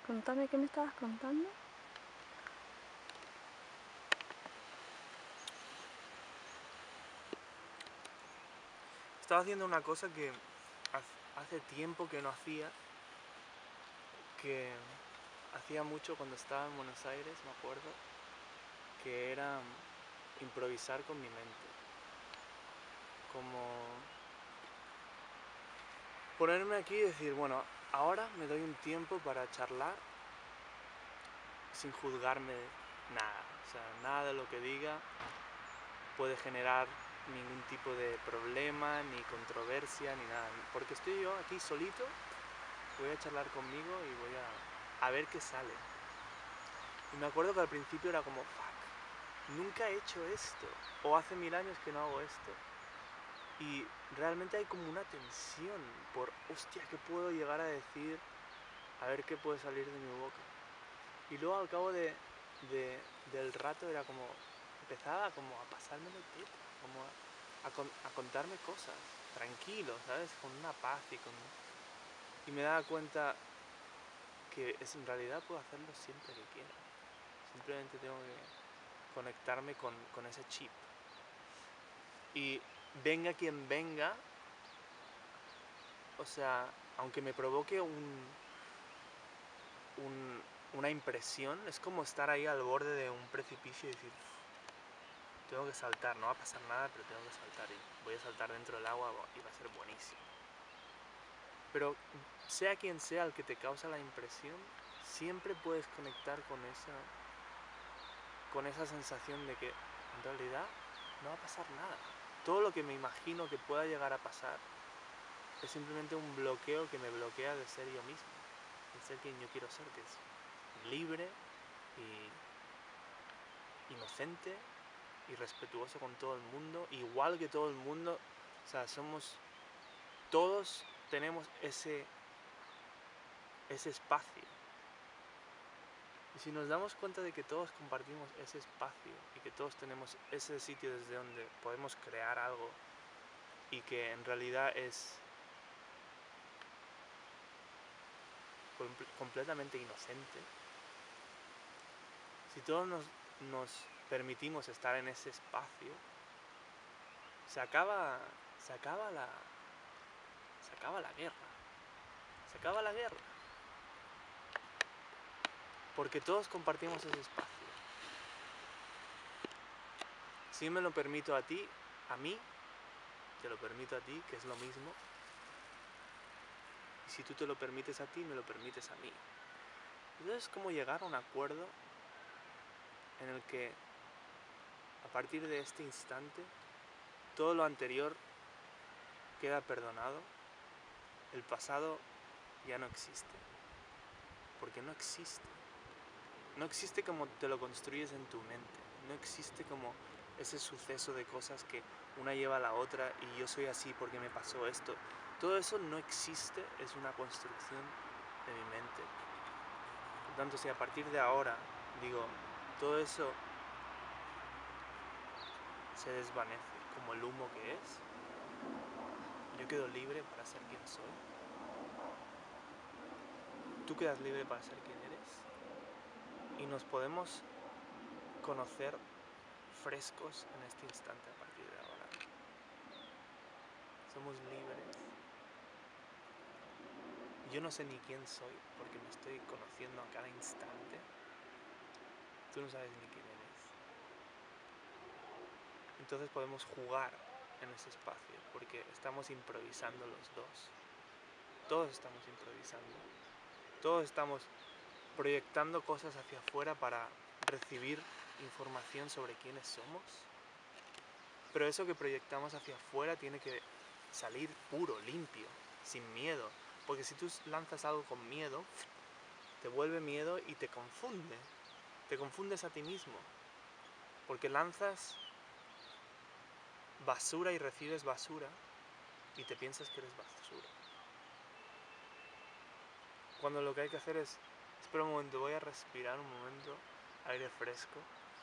Contame, ¿qué me estabas contando? Estaba haciendo una cosa que hace tiempo que no hacía, que hacía mucho cuando estaba en Buenos Aires, me acuerdo, que era improvisar con mi mente. Como ponerme aquí y decir, bueno, ahora me doy un tiempo para charlar sin juzgarme nada. O sea, nada de lo que diga puede generar ningún tipo de problema, ni controversia, ni nada. Porque estoy yo aquí solito, voy a charlar conmigo y voy a ver qué sale. Y me acuerdo que al principio era como, fuck, nunca he hecho esto. O hace 1000 años que no hago esto. Y realmente hay como una tensión por, hostia, ¿qué puedo llegar a decir? A ver qué puede salir de mi boca. Y luego al cabo del rato era como, empezaba como a pasármelo teta, como a contarme cosas, tranquilo, ¿sabes? Con una paz y me daba cuenta que en realidad puedo hacerlo siempre que quiera. Simplemente tengo que conectarme con ese chip. Y venga quien venga, o sea, aunque me provoque una impresión, es como estar ahí al borde de un precipicio y decir, tengo que saltar, no va a pasar nada, pero tengo que saltar y voy a saltar dentro del agua y va a ser buenísimo. Pero sea quien sea el que te causa la impresión, siempre puedes conectar con esa sensación de que en realidad no va a pasar nada. Todo lo que me imagino que pueda llegar a pasar es simplemente un bloqueo que me bloquea de ser yo mismo, de ser quien yo quiero ser, que es libre y inocente y respetuoso con todo el mundo, igual que todo el mundo. O sea, todos tenemos ese espacio. Y si nos damos cuenta de que todos compartimos ese espacio y que todos tenemos ese sitio desde donde podemos crear algo y que en realidad es completamente inocente, si todos nos permitimos estar en ese espacio, se acaba la guerra. Se acaba la guerra. Porque todos compartimos ese espacio. Si me lo permito a ti, a mí, te lo permito a ti, que es lo mismo. Y si tú te lo permites a ti, me lo permites a mí. Entonces es como llegar a un acuerdo en el que a partir de este instante todo lo anterior queda perdonado, el pasado ya no existe, porque no existe. No existe como te lo construyes en tu mente, no existe como ese suceso de cosas que una lleva a la otra y yo soy así porque me pasó esto. Todo eso no existe, es una construcción de mi mente. Por tanto, si a partir de ahora digo, todo eso se desvanece como el humo que es, yo quedo libre para ser quien soy, tú quedas libre para ser quien eres y nos podemos conocer frescos en este instante a partir de ahora. Somos libres. Yo no sé ni quién soy porque me estoy conociendo a cada instante. Tú no sabes ni quién eres. Entonces podemos jugar en ese espacio porque estamos improvisando los dos. Todos estamos improvisando. Todos estamos proyectando cosas hacia afuera para recibir información sobre quiénes somos. Pero eso que proyectamos hacia afuera tiene que salir puro, limpio, sin miedo. Porque si tú lanzas algo con miedo, te vuelve miedo y te confunde. Te confundes a ti mismo. Porque lanzas basura y recibes basura y te piensas que eres basura. Cuando lo que hay que hacer es, espera un momento, voy a respirar un momento, aire fresco.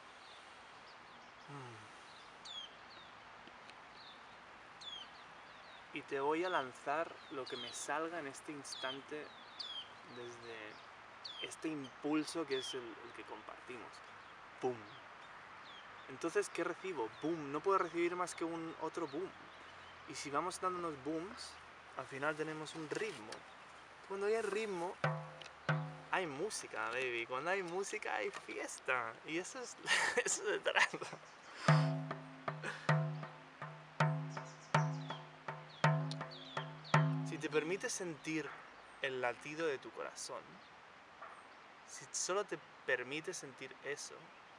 Y te voy a lanzar lo que me salga en este instante desde este impulso que es el que compartimos. ¡Pum! Entonces, ¿qué recibo? ¡Boom! No puedo recibir más que un otro boom. Y si vamos dando unos booms, al final tenemos un ritmo. Cuando hay ritmo, hay música, baby. Cuando hay música, hay fiesta. Y eso es eso se trata. Si te permites sentir el latido de tu corazón, si solo te permites sentir eso,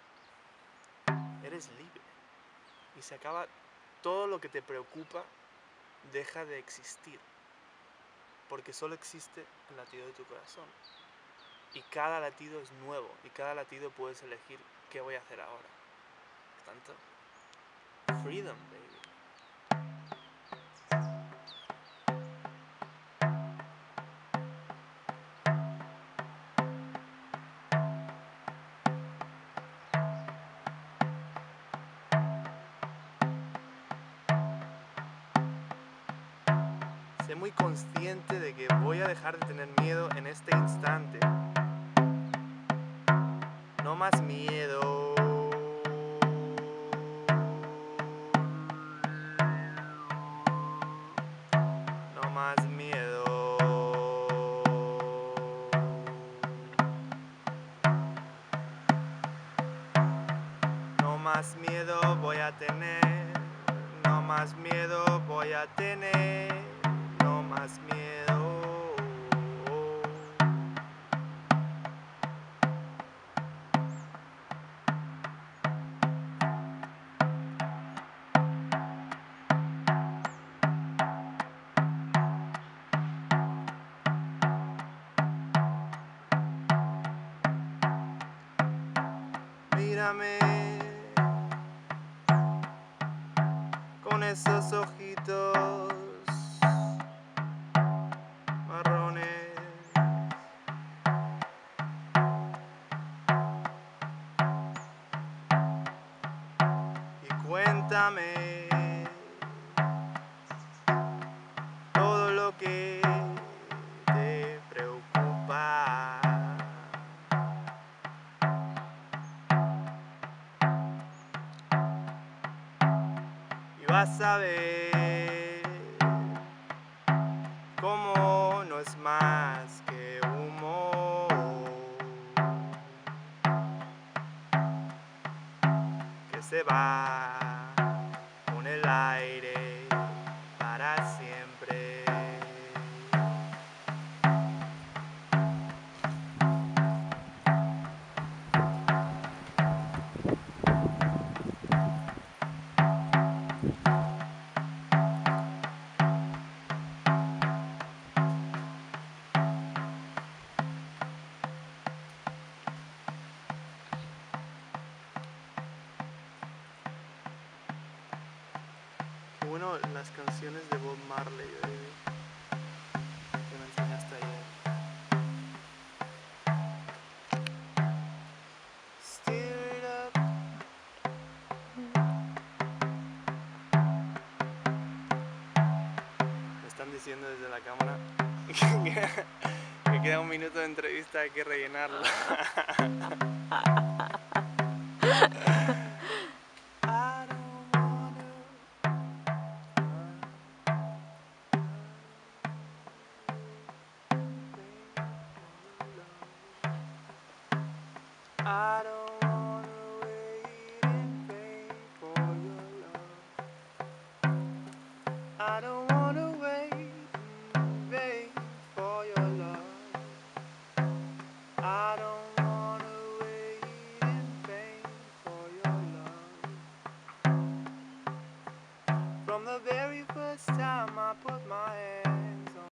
eres libre. Y se acaba todo lo que te preocupa, deja de existir. Porque solo existe el latido de tu corazón. Y cada latido es nuevo. Y cada latido puedes elegir qué voy a hacer ahora. Por tanto, freedom, baby. Sé muy consciente de que voy a dejar de tener miedo en este instante. No más miedo. No más miedo. No más miedo voy a tener. No más miedo voy a tener. No más miedo. Mírame con esos ojitos marrones. Y cuéntame todo lo que te preocupa. Y vas a ver cómo no es más que humo que se va con el aire para siempre. Bueno, las canciones de Bob Marley, que me enseñaste ayer. Stir it up. Me están diciendo desde la cámara que queda un minuto de entrevista, hay que rellenarlo. I don't